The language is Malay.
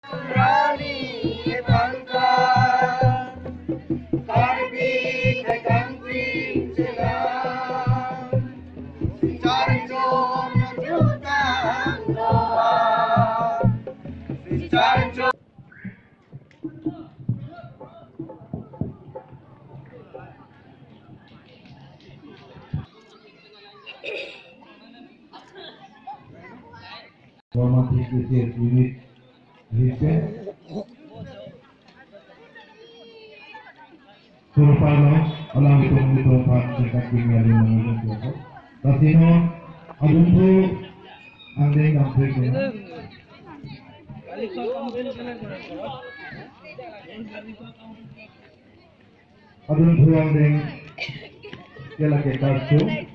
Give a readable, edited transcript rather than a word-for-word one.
Rani Bangka, Karbi Kantri Sila, Charjon Jutan Doa, Charjon. Hormati Kecil Unit Riset Surpano alam itu tingkat tinggal di mana itu. Tasino adunku andeng kampung ini. Adunku andeng kelak kertas tu.